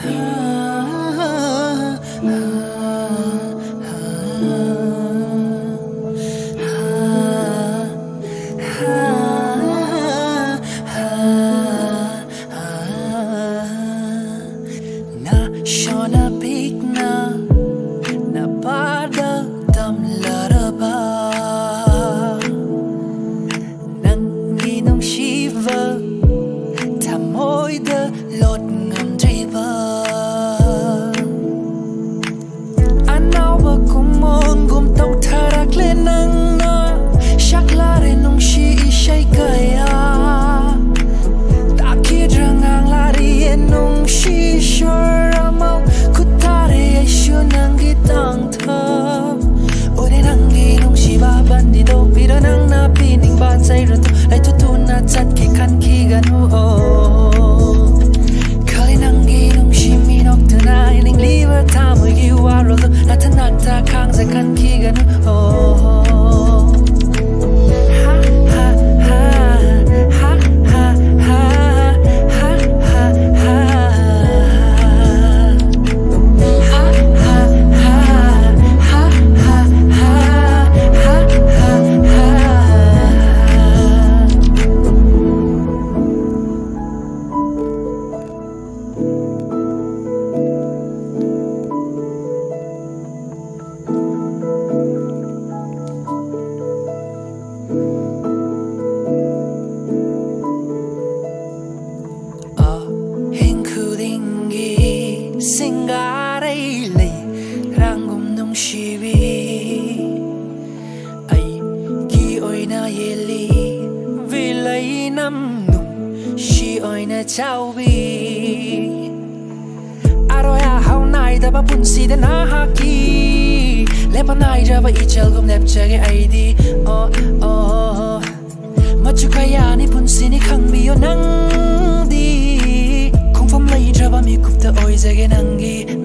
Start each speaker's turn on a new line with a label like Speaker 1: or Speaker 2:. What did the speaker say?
Speaker 1: Shona pikna na pada tam laraba nang ginong shiva tamoy da lot ngam driba anawa kumon gum tong tarak le nang na shaklare nong shi ishai kaya takidra ngang lari nong shi shor tang thơ ôi đến nang gi nong shi ba ban đi đâu vì đó nang na pi ning ba chai rồi lại tu tu na chat ki khan ki gan hu o khơi nang gi nong shi mi nok tu na ning liver ta mới gi wa rồi na thân na ta khang za khan ki gan hu o singaray lay rangum nung shivi ay ki oy na yeli vilay nam nung shi oy na chau bi aroya how nai da ba pun si da na haki lepa nai da ba ichal gum lep chage ai di oh oh machu kaya ni pun si ni khang bi yo nang di phong lay ra ba mi kup ta oi zage nangi